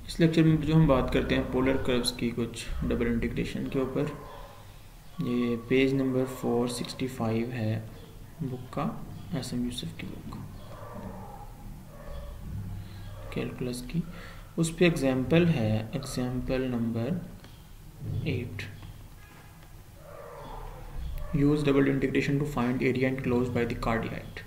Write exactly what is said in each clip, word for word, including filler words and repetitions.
इस लेक्चर में जो हम बात करते हैं पोलर कर्व्स की कुछ डबल इंटीग्रेशन के ऊपर। ये page number four sixty five है बुक का, एस एम यूसुफ की बुक कैलकुलस की। उस पे एग्जाम्पल है, example number eight. Use double integration to find area enclosed by the cardioid.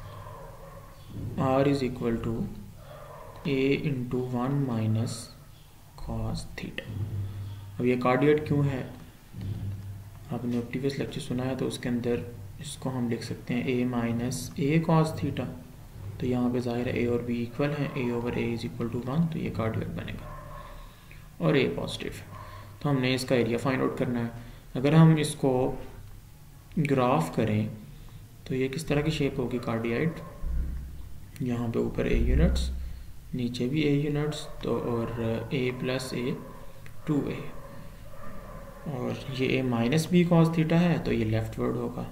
R is equal to a into one minus cos theta. अब ये cardioid क्यों है, आपने प्रीवियस लेक्चर सुना है, तो उसके अंदर इसको हम लिख सकते हैं a minus a cos theta. तो यहाँ पे ज़ाहिर है ए और बी इक्वल हैं, a over a is equal to one, तो ये कार्डियाइड बनेगा और ए पॉजिटिव है। तो हमने इसका एरिया फाइंड आउट करना है। अगर हम इसको ग्राफ करें तो ये किस तरह की शेप होगी कार्डियाइड, यहाँ पे ऊपर ए यूनिट्स, नीचे भी ए यूनिट्स, तो और ए प्लस ए टू ए, और ये a minus b cos theta है तो ये लेफ्ट वर्ड होगा।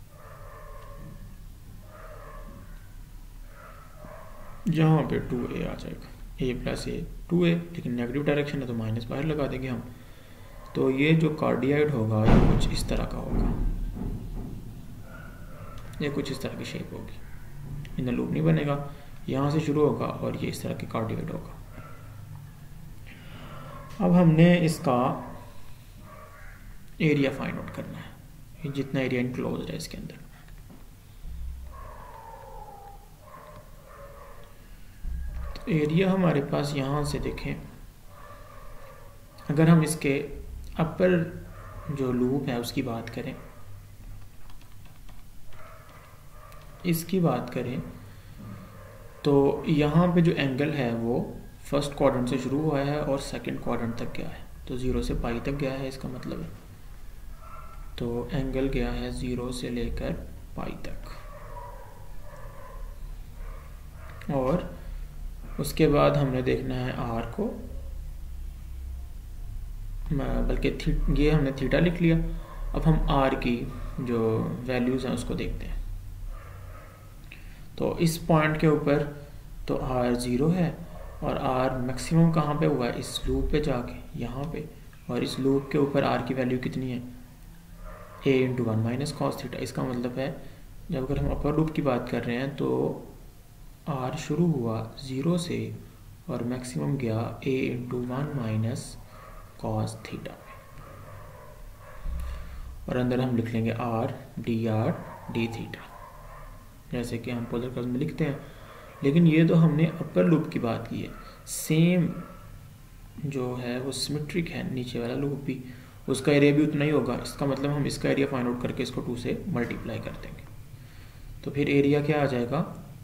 यहाँ पे टू ए आ जाएगा, ए प्लस ए टू ए, लेकिन नेगेटिव डायरेक्शन है तो माइनस बाहर लगा देंगे हम। तो ये जो कार्डियाइड होगा ये कुछ इस तरह का होगा, ये कुछ इस तरह की शेप होगी, इन लूप नहीं बनेगा, यहाँ से शुरू होगा और ये इस तरह की कार्डियाइड होगा। अब हमने इसका एरिया फाइंड आउट करना है, ये जितना एरिया इनक्लोज है इसके अंदर। तो एरिया हमारे पास यहाँ से देखें, अगर हम इसके अपर जो लूप है उसकी बात करें, इसकी बात करें तो यहाँ पे जो एंगल है वो फर्स्ट क्वाड्रेंट से शुरू हुआ है और सेकंड क्वाड्रेंट तक गया है, तो ज़ीरो से पाई तक गया है इसका मतलब है। तो एंगल गया है ज़ीरो से लेकर पाई तक, और उसके बाद हमने देखना है आर को, बल्कि ये हमने थीटा लिख लिया। अब हम आर की जो वैल्यूज़ हैं उसको देखते हैं। तो इस पॉइंट के ऊपर तो आर ज़ीरो है, और आर मैक्सिमम कहाँ पे हुआ है, इस लूप पे जाके यहाँ पे, और इस लूप के ऊपर आर की वैल्यू कितनी है, a into one minus cos theta. इसका मतलब है जब अगर हम अपर लूप की बात कर रहे हैं तो आर शुरू हुआ ज़ीरो से और मैक्सिमम गया a into one minus cos theta में, और अंदर हम लिख लेंगे r d r d theta, जैसे कि हम पोलर कर्व में लिखते हैं। लेकिन ये तो हमने अपर लूप की बात की है, सेम जो है वो सिमेट्रिक है नीचे वाला लूप भी, उसका एरिया भी उतना ही होगा। इसका मतलब हम इसका एरिया फाइंड आउट करके इसको टू से मल्टीप्लाई कर देंगे, तो फिर एरिया क्या आ जाएगा,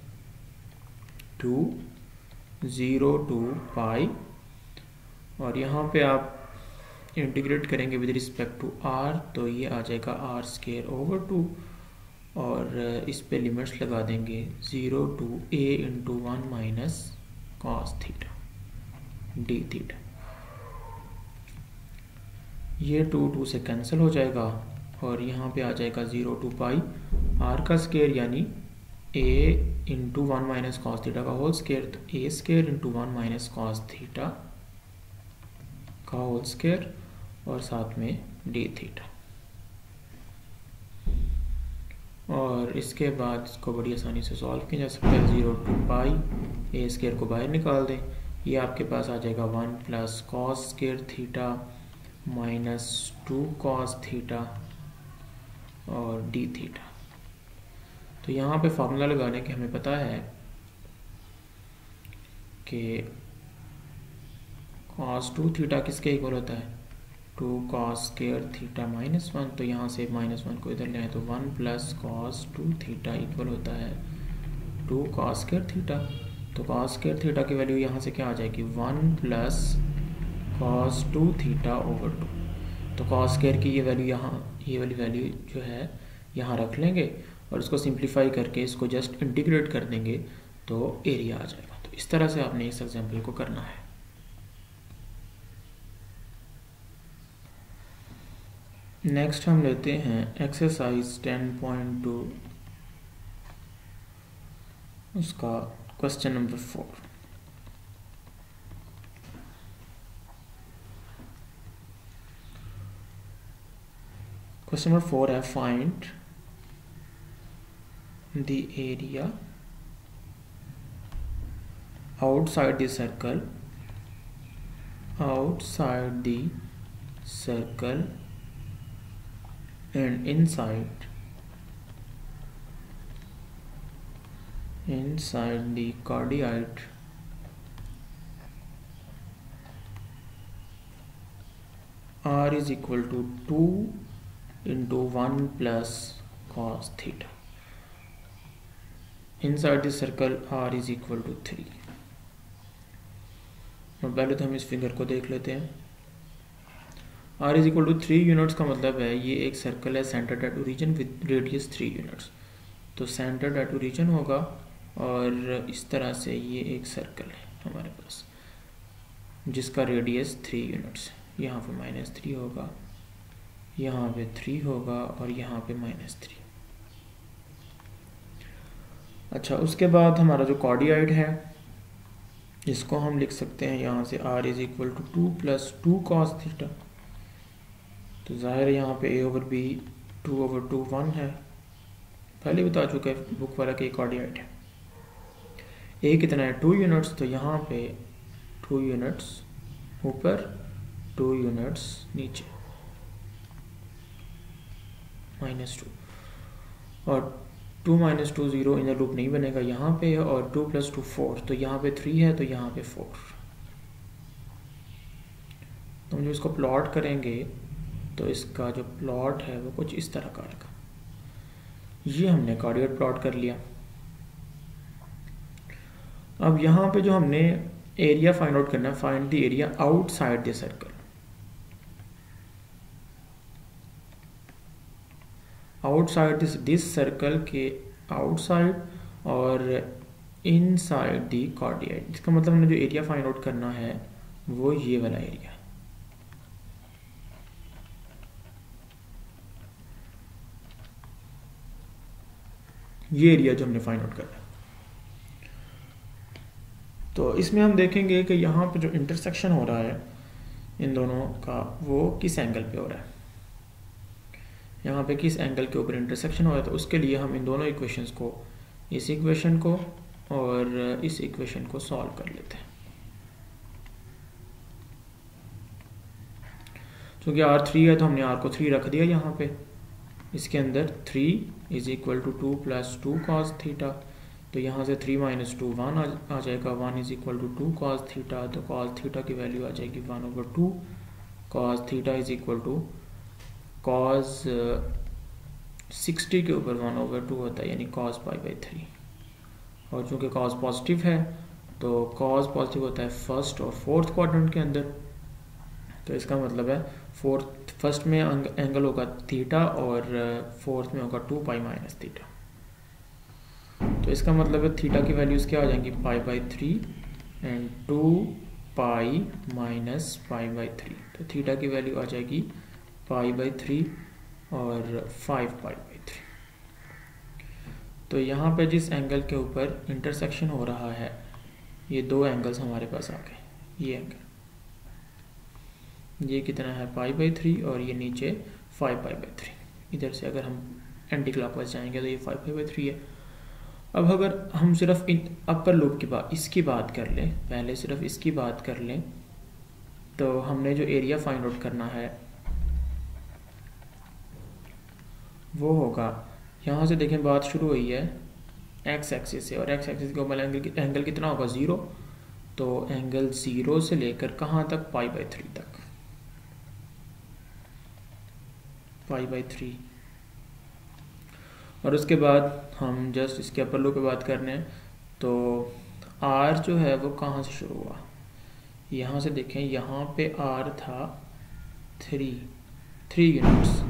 टू ज़ीरो टू पाई, और यहाँ पे आप इंटीग्रेट करेंगे विद रिस्पेक्ट टू आर, तो ये आ जाएगा आर स्केयर ओवर टू, और इस पे लिमिट्स लगा देंगे zero to a into one minus cos theta d theta. ये टू टू से कैंसिल हो जाएगा, और यहाँ पे आ जाएगा ज़ीरो टू पाई आर का स्केयर यानी a into one minus cos theta का होल स्केयर, तो a square into one minus cos theta का होल स्केयर, और साथ में डी थीटा। और इसके बाद इसको बड़ी आसानी से सॉल्व किया जा सकता है। Zero to pi a square को बाहर निकाल दें, ये आपके पास आ जाएगा one plus cos square theta minus two cos theta और डी थीटा। तो यहाँ पे फार्मूला लगाने के हमें पता है कि कॉस टू थीटा किसके इक्वल होता है, two cos square theta minus one, तो यहाँ से माइनस वन को इधर ले आए तो one plus cos two theta equal होता है टू कॉस स्केयर थीटा। तो कॉस स्केयर थीटा की वैल्यू यहाँ से क्या आ जाएगी, one plus cos two theta over two. तो कॉस स्केयर की ये वैल्यू यहाँ, ये वाली वैल्यू जो है यहाँ रख लेंगे, और इसको सिंप्लीफाई करके इसको जस्ट इंटीग्रेट कर देंगे तो एरिया आ जाएगा। तो इस तरह से आपने इस एग्जाम्पल को करना है। नेक्स्ट हम लेते हैं एक्सरसाइज टेन पॉइंट टू, उसका question number four. Question number four है find the area outside the circle outside the circle and inside inside the cardioid r is equal to two into one plus cos theta. Inside the circle r is equal to three. और पहले तो हम इस figure को देख लेते हैं. r is equal to three units का मतलब है ये एक सर्कल है centered at origin with radius three units. तो सेंटर्ड एट ओरिजिन होगा और इस तरह से ये एक सर्कल है हमारे पास जिसका रेडियस थ्री यूनिट्स. यहाँ पे माइनस थ्री होगा, यहाँ पे थ्री होगा और यहाँ पे माइनस थ्री. अच्छा, उसके बाद हमारा जो कार्डियोइड है इसको हम लिख सकते हैं यहाँ से r is equal to two plus two cos theta. तो ज़ाहिर है यहाँ पे a over b two over two one है. पहले बता चुका है बुक वाला कि कार्डियोइड है. a कितना है टू यूनिट्स, तो यहाँ पे टू यूनिट्स ऊपर टू यूनिट्स नीचे माइनस टू. और two minus two zero inner loop नहीं बनेगा यहाँ पे, और टू प्लस टू फोर, तो यहाँ पे थ्री है तो यहाँ पे फोर. तो हम जब इसको प्लॉट करेंगे तो इसका जो प्लॉट है वो कुछ इस तरह का आएगा. ये हमने कार्डियोइड प्लॉट कर लिया. अब यहाँ पे जो हमने एरिया फाइंड आउट करना है, find the area outside the circle. Outside this this circle के आउटसाइड और इनसाइड दी कार्डियोइड. इसका मतलब हमने जो एरिया फाइंड आउट करना है वो ये वाला एरिया. ये एरिया जो हमने फाइंड आउट करना है. तो इसमें हम देखेंगे कि यहाँ पे जो इंटरसेक्शन हो रहा है इन दोनों का वो किस एंगल पे हो रहा है. यहाँ पे किस एंगल के ऊपर इंटरसेक्शन हो रहा है. तो उसके लिए हम इन दोनों इक्वेशंस को, इस इक्वेशन को और इस इक्वेशन को सॉल्व कर लेते हैं. क्योंकि आर थ्री है तो हमने आर को थ्री रख दिया यहाँ पे. इसके अंदर three is equal to two plus two cos theta. तो यहाँ से थ्री माइनस टू वन आ जाएगा. One is equal to two cos theta. तो कॉस थीटा की वैल्यू आ जाएगी one over two. Cos theta is equal to cos sixty के ऊपर वन ओवर टू होता है, यानी कॉस पाई बाई थ्री. और चूँकि कॉस पॉजिटिव है तो कॉस पॉजिटिव होता है फर्स्ट और फोर्थ क्वाड्रेंट के अंदर. तो इसका मतलब है फोर्थ फर्स्ट में एंगल होगा थीटा और फोर्थ में होगा टू पाई माइनस थीटा. तो इसका मतलब है थीटा की वैल्यूज़ क्या आ जाएंगी, pi by three and two pi minus pi by three. तो थीटा की वैल्यू आ जाएगी पाई बाई थ्री और फाइव पाई बाई थ्री. तो यहाँ पे जिस एंगल के ऊपर इंटरसेक्शन हो रहा है ये दो एंगल्स हमारे पास आ गए. ये एंगल ये कितना है पाई बाई थ्री और ये नीचे फाइव पाई बाई थ्री. इधर से अगर हम एंटी क्लॉकवाइज जाएंगे तो ये फाइव पाई बाई थ्री है. अब अगर हम सिर्फ इन अपर लूप की बात इसकी बात कर लें, पहले सिर्फ इसकी बात कर लें, तो हमने जो एरिया फाइंड आउट करना है वो होगा, यहाँ से देखें बात शुरू हुई है एक्स एक्सिस से और एक्स एक्सिस के ऊपर एंगल एंगल कितना होगा ज़ीरो. तो एंगल ज़ीरो से लेकर कहाँ तक, पाई बाई थ्री तक. Pi by three. और उसके बाद हम जस्ट इसके अपर लूप पे बात करने हैं. तो आर जो है वो कहाँ से शुरू हुआ, यहाँ से देखें. यहाँ पे आर था थ्री थ्री यूनिट्स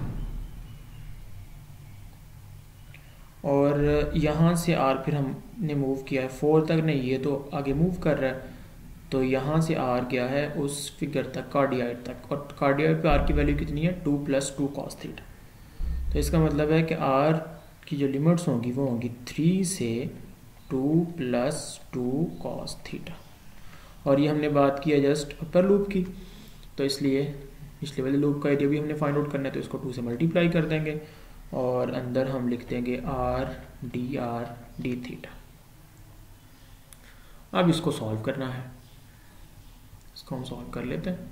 और यहाँ से आर फिर हमने मूव किया है फोर तक. नहीं, ये तो आगे मूव कर रहा है. तो यहाँ से आर गया है उस फिगर तक, कार्डियोइड तक. और कार्डियोइड पे आर की वैल्यू कितनी है, two plus two cos theta. तो इसका मतलब है कि आर की जो लिमिट्स होंगी वो होंगी थ्री से two plus two cos theta. और ये हमने बात की है जस्ट अपर लूप की, तो इसलिए पिछले वाले लूप का एरिया भी हमने फाइंड आउट करना है, तो इसको टू से मल्टीप्लाई कर देंगे और अंदर हम लिख देंगे r d r d theta. अब इसको सॉल्व करना है, इसको हम सॉल्व कर लेते हैं।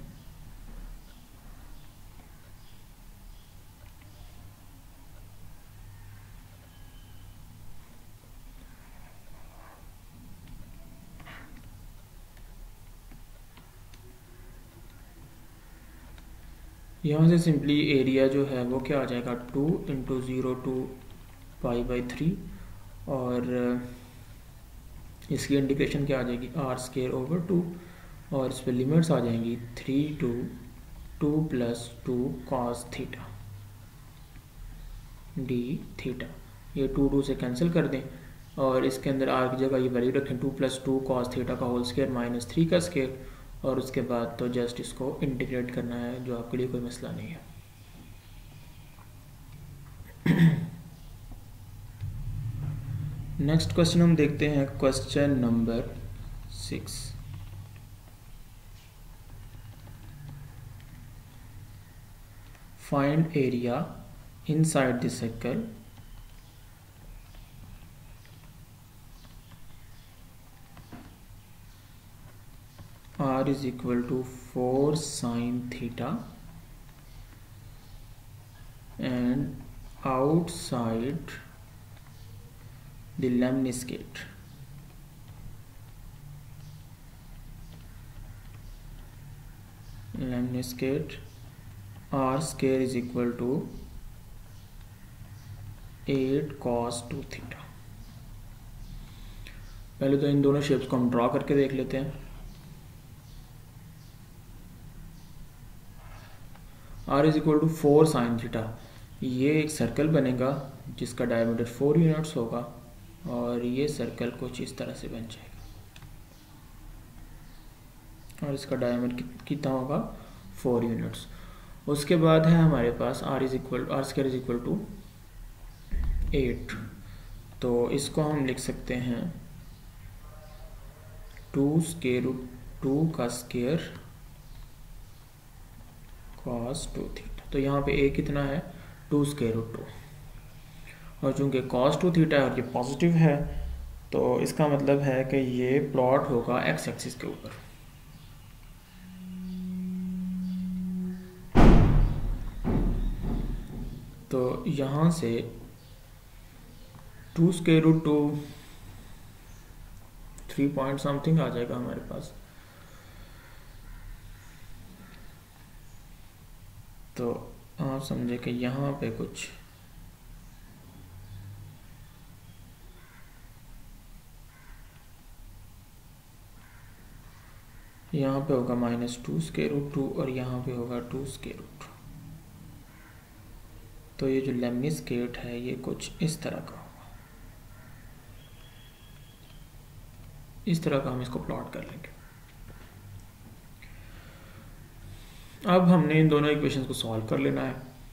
यहाँ से सिंपली एरिया जो है वो क्या आ जाएगा, two into zero to pi by three, और इसकी इंटीग्रेशन क्या आ जाएगी, आर स्केयर ओवर टू, और इस पर लिमिट्स आ जाएंगी three to two plus two cos theta d theta. ये टू टू से कैंसिल कर दें और इसके अंदर आर की जगह ये वैल्यू रखें, two plus two cos theta का होल स्केयर माइनस थ्री का स्केयर, और उसके बाद तो जस्ट इसको इंटीग्रेट करना है, जो आपके लिए कोई मसला नहीं है। नेक्स्ट क्वेश्चन हम देखते हैं, question number six. Find area inside the circle R is equal to four sine theta and outside the lemniscate lemniscate R square is equal to eight cos two theta। पहले तो इन दोनों shapes को हम draw करके देख लेते हैं। R is equal to four sine theta, ये एक सर्कल बनेगा जिसका डायमीटर फोर यूनिट्स होगा और ये सर्कल कुछ इस तरह से बन जाएगा और इसका डायमीटर कितना होगा, फोर यूनिट्स। उसके बाद है हमारे पास R is equal r square is equal to eight, तो इसको हम लिख सकते हैं टू स्क्वायर रूट टू का स्क्वायर cos टू थीटा। तो यहाँ पे a कितना है, टू स्क्वायर रूट टू, और चूंकि cos टू थीटा है और ये पॉजिटिव है तो इसका मतलब है कि ये प्लॉट होगा x एक्सिस के ऊपर। तो यहाँ से two square root two three point something आ जाएगा हमारे पास। तो आप समझे कि यहाँ पे कुछ यहाँ पे होगा minus two square root two और यहाँ पे होगा टू स्क्वायर रूट। तो ये जो लेमनिस्केट है ये कुछ इस तरह का होगा, इस तरह का हम इसको प्लॉट कर लेंगे। अब हमने इन दोनों इक्वेशंस को सॉल्व कर लेना है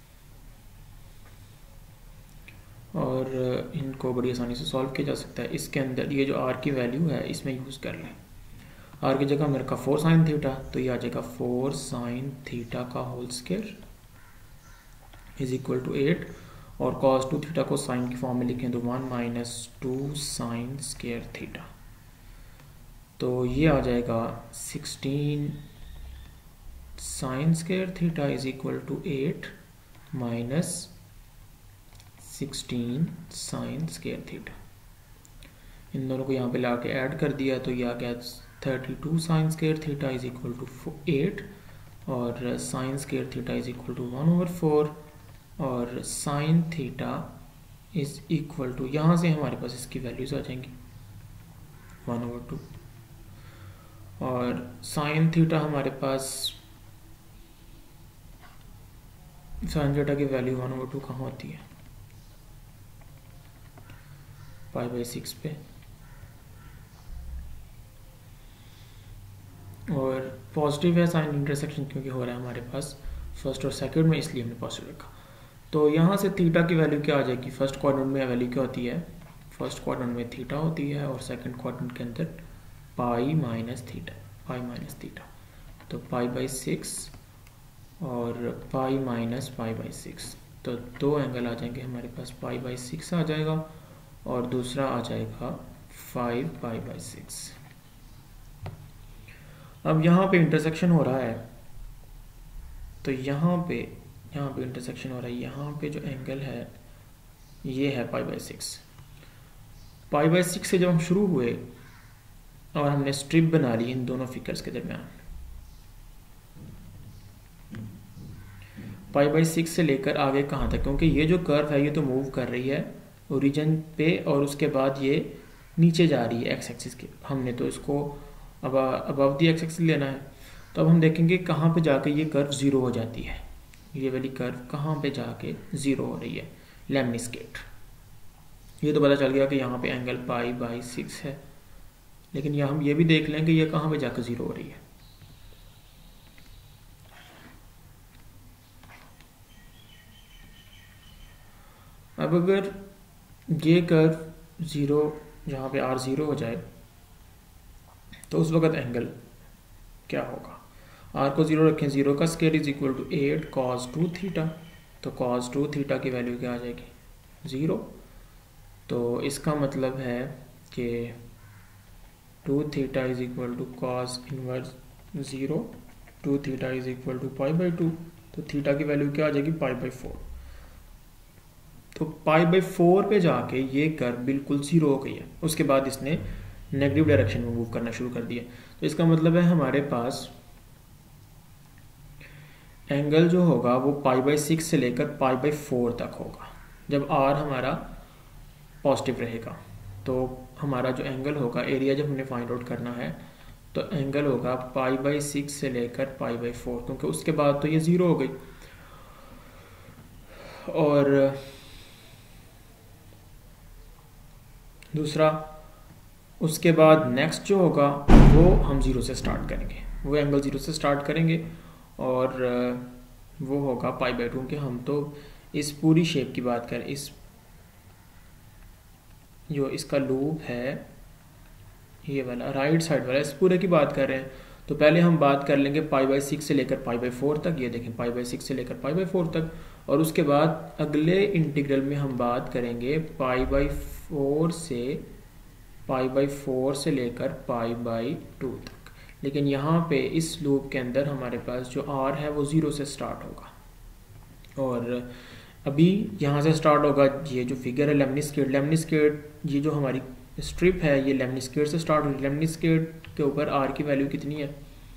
और इनको बड़ी आसानी से सॉल्व किया जा सकता है। इसके अंदर ये जो r की वैल्यू है इसमें यूज़ कर लें। r की जगह मेरे का फोर साइन थीटा, तो ये आ जाएगा फोर साइन थीटा का whole square is equal to eight, और cos टू थीटा को साइन की फॉर्म में लिखें तो one minus two sine square theta. तो ये आ जाएगा sixteen sine square theta is equal to eight minus sixteen sine square theta. इन दोनों को यहाँ पे ला के ऐड कर दिया तो ये आ गया thirty two sine square theta is equal to eight, और sine square theta is equal to one over four, और sine theta is equal to, यहाँ से हमारे पास इसकी वैल्यूज आ जाएंगी वन ओवर टू, और साइन थीटा हमारे पास साइन थीटा की वैल्यू वन ओवर टू कहाँ होती है, पाई बाई सिक्स पे, और पॉजिटिव है साइन इंटरसेक्शन क्योंकि हो रहा है हमारे पास फर्स्ट और सेकंड में, इसलिए हमने पॉजिटिव रखा। तो यहाँ से थीटा की वैल्यू क्या आ जाएगी, फर्स्ट क्वाड्रेंट में वैल्यू क्या होती है, फर्स्ट क्वाड्रेंट में थीटा होती है और सेकंड क्वाड्रेंट के अंदर pi minus theta, pi minus theta. तो पाई बाई सिक्स और pi minus pi by six, तो दो एंगल आ जाएंगे हमारे पास, पाई बाई सिक्स आ जाएगा और दूसरा आ जाएगा फाइव पाई बाई सिक्स। अब यहाँ पे इंटरसेक्शन हो रहा है, तो यहाँ पे यहाँ पे इंटरसेक्शन हो रहा है, यहाँ पे जो एंगल है ये है pi by six. Pi by six से जब हम शुरू हुए और हमने स्ट्रिप बना ली इन दोनों फिगर्स के दरमियान, पाई बाई सिक्स से लेकर आगे कहाँ तक, क्योंकि ये जो कर्व है ये तो मूव कर रही है ओरिजिन पे और उसके बाद ये नीचे जा रही है एक्स एक्सिस के, हमने तो इसको अब अबव दी एक्स एक्सिस लेना है। तो अब हम देखेंगे कहाँ पे जाके ये कर्व ज़ीरो हो जाती है, ये वाली कर्व कहाँ पे जाके ज़ीरो हो रही है, लेमनिस्केट। ये तो पता चल गया कि यहाँ पे एंगल पाई बाई सिक्स है, लेकिन यहाँ हम ये भी देख लें कि ये कहाँ पे जाकर ज़ीरो हो रही है। अब अगर ये कर्व ज़ीरो जहाँ पे आर ज़ीरो हो जाए तो उस वक्त एंगल क्या होगा, आर को ज़ीरो रखें, ज़ीरो का square is equal to eight cos two theta, तो कॉस टू थीटा की वैल्यू क्या आ जाएगी, ज़ीरो। तो इसका मतलब है कि two theta is equal to cos inverse zero, two theta is equal to pi by two, तो थीटा की वैल्यू क्या आ जाएगी, पाई बाई फोर। तो पाई बाई फोर पे जाके ये कर्व बिल्कुल ज़ीरो हो गई है, उसके बाद इसने नेगेटिव डायरेक्शन में मूव करना शुरू कर दिया। तो इसका मतलब है हमारे पास एंगल जो होगा वो पाई बाई सिक्स से लेकर पाई बाई फोर तक होगा। जब आर हमारा पॉजिटिव रहेगा तो हमारा जो एंगल होगा, एरिया जब हमने फाइंड आउट करना है तो एंगल होगा पाई बाई सिक्स से लेकर पाई बाई फोर, क्योंकि उसके बाद तो ये ज़ीरो हो गई। और दूसरा उसके बाद नेक्स्ट जो होगा वो हम ज़ीरो से स्टार्ट करेंगे, वो एंगल ज़ीरो से स्टार्ट करेंगे और वो होगा पाई बाई टू, कि हम तो इस पूरी शेप की बात करें, इस जो इसका लूप है ये वाला राइट साइड वाला, इस पूरे की बात कर रहे हैं। तो पहले हम बात कर लेंगे पाई बाई सिक्स से लेकर पाई बाई फोर तक, ये देखें पाई बाई सिक्स से लेकर पाई बाई फोर तक, और उसके बाद अगले इंटीग्रल में हम बात करेंगे पाई बाई फोर से पाई बाई फोर से लेकर पाई बाई टू तक। लेकिन यहाँ पे इस लूप के अंदर हमारे पास जो आर है वो ज़ीरो से स्टार्ट होगा, और अभी यहाँ से स्टार्ट होगा ये जो फिगर है लेमनिस्केट, लेमनिस्केट ये जो हमारी स्ट्रिप है ये लेमनिस्केट से स्टार्ट होगी। लेमनिस्केट के ऊपर आर की वैल्यू कितनी है,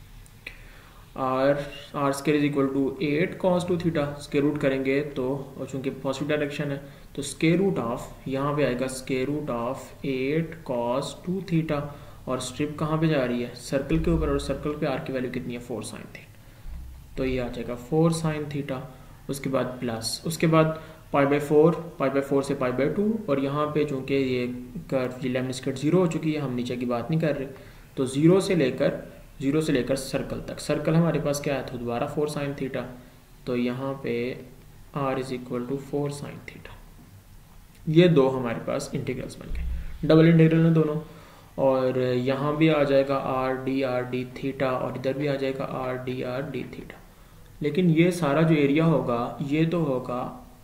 r r square is equal to eight cos two theta, square root करेंगे तो, और चूंकि पॉजिटिव डायरेक्शन है तो स्केयर रूट ऑफ यहाँ पे आएगा square root of eight cos two theta, और स्ट्रिप कहाँ पे जा रही है, सर्कल के ऊपर, और सर्कल पे आर की वैल्यू कितनी है, फोर साइन थीटा, तो ये आ जाएगा फोर साइन थीटा। उसके बाद प्लस, उसके बाद pi by four, pi by four से पाई बाई टू, और यहाँ पे चूंकि ये कर्व ये लेमनिस्केट जीरो हो चुकी है, हम नीचे की बात नहीं कर रहे, तो जीरो से लेकर जीरो से लेकर सर्कल तक, सर्कल हमारे पास क्या है, तो दोबारा फोर साइन थीटा, तो यहाँ पे r is equal to four sine theta. ये दो हमारे पास इंटीग्रल्स बन गए, डबल इंटीग्रल है दोनों, और यहाँ भी आ जाएगा r d r d theta, और इधर भी आ जाएगा r d r d theta. लेकिन ये सारा जो एरिया होगा ये तो होगा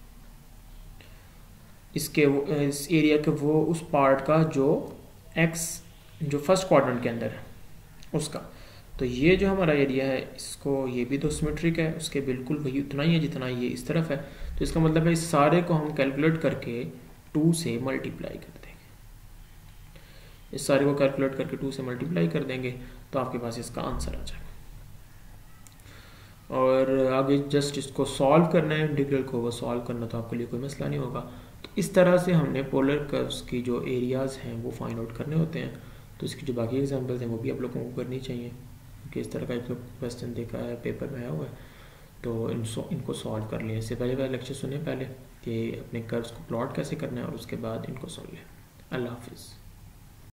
इसके इस एरिया के वो उस पार्ट का जो एक्स जो फर्स्ट क्वाड्रेंट के अंदर है उसका, तो ये जो हमारा एरिया है इसको, ये भी तो सिमेट्रिक है, उसके बिल्कुल वही उतना ही है जितना ये इस तरफ है। तो इसका मतलब है इस सारे को हम कैलकुलेट करके टू से मल्टीप्लाई कर देंगे, इस सारे को कैलकुलेट करके टू से मल्टीप्लाई कर देंगे तो आपके पास इसका आंसर आ जाएगा। और आगे जस्ट इसको सॉल्व करना है, इंटीग्रल को वो सॉल्व करना तो आपके लिए कोई मसला नहीं होगा। तो इस तरह से हमने पोलर कर्व्स की जो एरियाज़ हैं वो फाइंड आउट करने होते हैं। तो इसकी जो बाकी एग्जांपल्स हैं वो भी आप लोगों को करनी चाहिए, क्योंकि इस तरह का एक क्वेश्चन देखा है पेपर में आया हुआ है, तो इनको इनको सॉल्व कर लें। इससे पहले वाला लेक्चर सुने पहले कि अपने कर्व्स को प्लॉट कैसे करना है, और उसके बाद इनको सुन लें। अल्लाह हाफिज़।